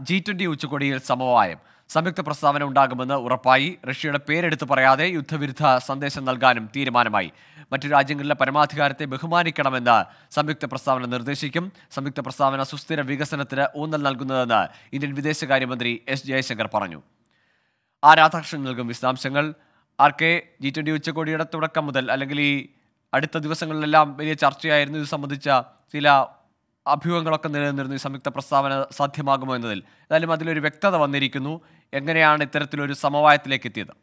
G20 ഉച്ചകോടിയിൽ സമവായം. സംയുക്ത പ്രസ്താവന ഉണ്ടാകുമെന്ന് ഉറപ്പായി. റഷ്യയുടെ പേരെടുത്ത് പറയാതെ യുദ്ധവിരുദ്ധ സന്ദേശം നൽകാനും തീരുമാനമായി. മറ്റു രാജ്യങ്ങളിലെ പരമാധികാരത്തെ ബഹുമാനിക്കണമെന്ന് സംയുക്ത പ്രസ്താവന നിർദ്ദേശിക്കും. സംയുക്ത പ്രസ്താവന സുസ്ഥിര വികസനത്തിന് ഊന്നൽ നൽകുന്നതെന്ന് ഇന്ത്യൻ വിദേശകാര്യമന്ത്രി എസ് ജയശങ്കർ പറഞ്ഞു. രാധാകൃഷ്ണൻ നൽകും വിശദാംശങ്ങൾ. ആർക്കെ, G20 ഉച്ചകോടിയുടെ തുടക്കം മുതൽ അല്ലെങ്കിൽ ഈ അടുത്ത ദിവസങ്ങളിലെല്ലാം വലിയ ചർച്ചയായിരുന്നു. ഇത് സംബന്ധിച്ച ചില അഭ്യൂഹങ്ങളൊക്കെ നിലനിന്നിരുന്നു. ഈ സംയുക്ത പ്രസ്താവന സാധ്യമാകുമോ എന്നതിൽ. ഏതായാലും അതിലൊരു വ്യക്തത വന്നിരിക്കുന്നു. എങ്ങനെയാണ് ഇത്തരത്തിലൊരു സമവായത്തിലേക്ക് എത്തിയത്?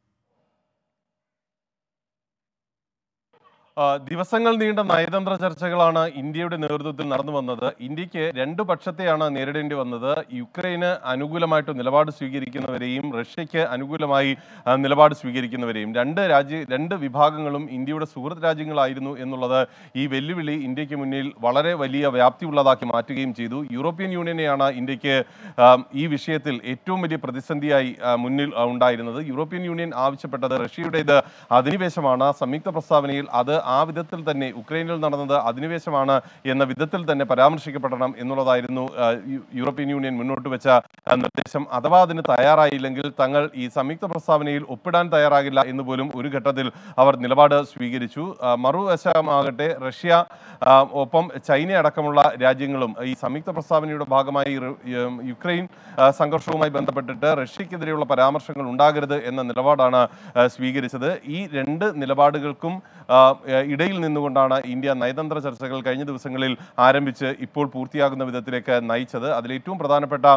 ദിവസങ്ങൾ നീണ്ട നയതന്ത്ര ചർച്ചകളാണ് ഇന്ത്യയുടെ നേതൃത്വത്തിൽ നടന്നു വന്നത്. ഇന്ത്യക്ക് രണ്ടു പക്ഷത്തെയാണ് നേരിടേണ്ടി വന്നത്. യുക്രൈന് അനുകൂലമായിട്ട് നിലപാട് സ്വീകരിക്കുന്നവരെയും റഷ്യയ്ക്ക് അനുകൂലമായി നിലപാട് സ്വീകരിക്കുന്നവരെയും. രണ്ട് വിഭാഗങ്ങളും ഇന്ത്യയുടെ സുഹൃത്ത് രാജ്യങ്ങളായിരുന്നു എന്നുള്ളത് ഈ വെല്ലുവിളി ഇന്ത്യക്ക് മുന്നിൽ വളരെ വലിയ വ്യാപ്തിയുള്ളതാക്കി മാറ്റുകയും ചെയ്തു. യൂറോപ്യൻ യൂണിയനെയാണ് ഇന്ത്യക്ക് ഈ വിഷയത്തിൽ ഏറ്റവും വലിയ പ്രതിസന്ധിയായി മുന്നിൽ ഉണ്ടായിരുന്നത്. യൂറോപ്യൻ യൂണിയൻ ആവശ്യപ്പെട്ടത് റഷ്യയുടേത് അധിനിവേശമാണ്. സംയുക്ത പ്രസ്താവനയിൽ അത് ആ വിധത്തിൽ തന്നെ ഉക്രൈനിൽ നടന്നത് അധിനിവേശമാണ് എന്ന വിധത്തിൽ തന്നെ പരാമർശിക്കപ്പെടണം എന്നുള്ളതായിരുന്നു യൂറോപ്യൻ യൂണിയൻ മുന്നോട്ട് വെച്ച നിർദ്ദേശം. അഥവാ അതിന് തയ്യാറായില്ലെങ്കിൽ തങ്ങൾ ഈ സംയുക്ത പ്രസ്താവനയിൽ ഒപ്പിടാൻ തയ്യാറാകില്ല എന്ന് പോലും ഒരു ഘട്ടത്തിൽ അവർ നിലപാട് സ്വീകരിച്ചു. മറുവശമാകട്ടെ റഷ്യ ഒപ്പം ചൈന അടക്കമുള്ള രാജ്യങ്ങളും ഈ സംയുക്ത പ്രസ്താവനയുടെ ഭാഗമായി യുക്രൈൻ സംഘർഷവുമായി ബന്ധപ്പെട്ടിട്ട് റഷ്യക്കെതിരെയുള്ള പരാമർശങ്ങൾ ഉണ്ടാകരുത് എന്ന നിലപാടാണ് സ്വീകരിച്ചത്. ഈ രണ്ട് നിലപാടുകൾക്കും ഇടയിൽ നിന്നുകൊണ്ടാണ് ഇന്ത്യ നയതന്ത്ര ചർച്ചകൾ കഴിഞ്ഞ ദിവസങ്ങളിൽ ആരംഭിച്ച് ഇപ്പോൾ പൂർത്തിയാകുന്ന വിധത്തിലേക്ക് നയിച്ചത്. അതിലേറ്റവും പ്രധാനപ്പെട്ട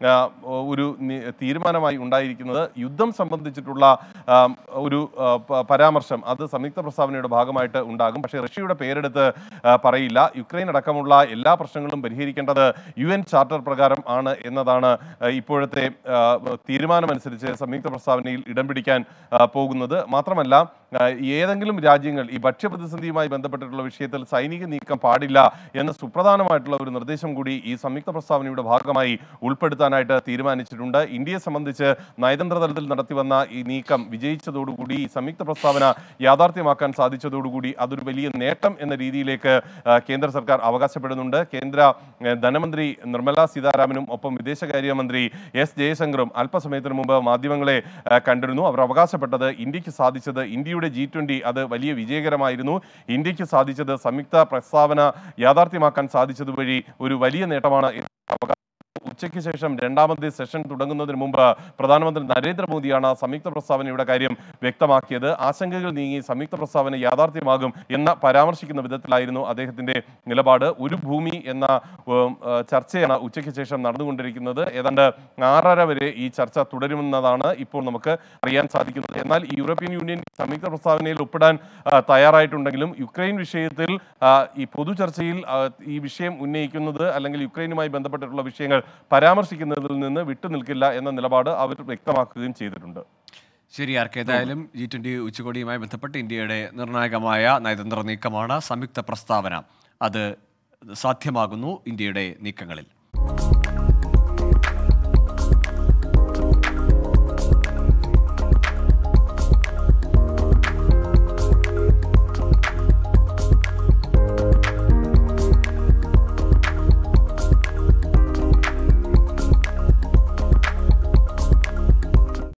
ഒരു തീരുമാനമായി ഉണ്ടായിരിക്കുന്നത് യുദ്ധം സംബന്ധിച്ചിട്ടുള്ള ഒരു പരാമർശം അത് സംയുക്ത പ്രസ്താവനയുടെ ഭാഗമായിട്ട് ഉണ്ടാകും. പക്ഷേ റഷ്യയുടെ പേരെടുത്ത് പറയില്ല. യുക്രൈൻ അടക്കമുള്ള എല്ലാ പ്രശ്നങ്ങളും പരിഹരിക്കേണ്ടത് UN ചാർട്ടർ പ്രകാരം ആണ് എന്നതാണ് ഇപ്പോഴത്തെ തീരുമാനമനുസരിച്ച് സംയുക്ത പ്രസ്താവനയിൽ ഇടം പിടിക്കാൻ പോകുന്നത്. മാത്രമല്ല ഏതെങ്കിലും രാജ്യങ്ങൾ ഈ ഭക്ഷ്യപ്രതിസന്ധിയുമായി ബന്ധപ്പെട്ടിട്ടുള്ള വിഷയത്തിൽ സൈനിക നീക്കം പാടില്ല എന്ന സുപ്രധാനമായിട്ടുള്ള ഒരു നിർദ്ദേശം കൂടി ഈ സംയുക്ത പ്രസ്താവനയുടെ ഭാഗമായി ഉൾപ്പെടുത്താനായിട്ട് തീരുമാനിച്ചിട്ടുണ്ട്. ഇന്ത്യയെ സംബന്ധിച്ച് നയതന്ത്ര തലത്തിൽ നടത്തിവന്ന ഈ നീക്കം വിജയിച്ചതോടുകൂടി ഈ സംയുക്ത പ്രസ്താവന യാഥാർത്ഥ്യമാക്കാൻ സാധിച്ചതോടുകൂടി അതൊരു വലിയ നേട്ടം എന്ന രീതിയിലേക്ക് കേന്ദ്ര സർക്കാർ അവകാശപ്പെടുന്നുണ്ട്. കേന്ദ്ര ധനമന്ത്രി നിർമ്മല സീതാരാമനും ഒപ്പം വിദേശകാര്യമന്ത്രി എസ് ജയശങ്കറും അല്പസമയത്തിന് മുമ്പ് മാധ്യമങ്ങളെ കണ്ടിരുന്നു. അവർ അവകാശപ്പെട്ടത് ഇന്ത്യക്ക് സാധിച്ചത് ഇന്ത്യയുടെ G20 അത് വലിയ വിജയകരമായിരുന്നു. ഇന്ത്യക്ക് സാധിച്ചത് സംയുക്ത പ്രസ്താവന യാഥാർത്ഥ്യമാക്കാൻ സാധിച്ചത് വഴി ഒരു വലിയ നേട്ടമാണ്. ഉച്ചയ്ക്ക് ശേഷം രണ്ടാമത്തെ സെഷൻ തുടങ്ങുന്നതിന് മുമ്പ് പ്രധാനമന്ത്രി നരേന്ദ്രമോദിയാണ് സംയുക്ത പ്രസ്താവനയുടെ കാര്യം വ്യക്തമാക്കിയത്. ആശങ്കകൾ നീങ്ങി സംയുക്ത പ്രസ്താവന യാഥാർത്ഥ്യമാകും എന്ന പരാമർശിക്കുന്ന വിധത്തിലായിരുന്നു അദ്ദേഹത്തിന്റെ നിലപാട്. ഒരു ഭൂമി എന്ന ചർച്ചയാണ് ഉച്ചയ്ക്ക് ശേഷം നടന്നുകൊണ്ടിരിക്കുന്നത്. ഏതാണ്ട് 6:30 വരെ ഈ ചർച്ച തുടരുമെന്നതാണ് ഇപ്പോൾ നമുക്ക് അറിയാൻ സാധിക്കുന്നത്. എന്നാൽ ഈ യൂറോപ്യൻ യൂണിയൻ സംയുക്ത പ്രസ്താവനയിൽ ഒപ്പിടാൻ തയ്യാറായിട്ടുണ്ടെങ്കിലും യുക്രൈൻ വിഷയത്തിൽ ഈ പൊതു ചർച്ചയിൽ ഈ വിഷയം ഉന്നയിക്കുന്നത് അല്ലെങ്കിൽ യുക്രൈനുമായി ബന്ധപ്പെട്ടിട്ടുള്ള വിഷയങ്ങൾ പരാമർശിക്കുന്നതിൽ നിന്ന് വിട്ടുനിൽക്കില്ല എന്ന നിലപാട് അവർ വ്യക്തമാക്കുകയും ചെയ്തിട്ടുണ്ട്. ശരി ആർക്കെ, ഏതായാലും G20 ഉച്ചകോടിയുമായി ബന്ധപ്പെട്ട് ഇന്ത്യയുടെ നിർണായകമായ നയതന്ത്ര നീക്കമാണ് സംയുക്ത പ്രസ്താവന. അത് സാധ്യമാകുന്നു ഇന്ത്യയുടെ നീക്കങ്ങളിൽ.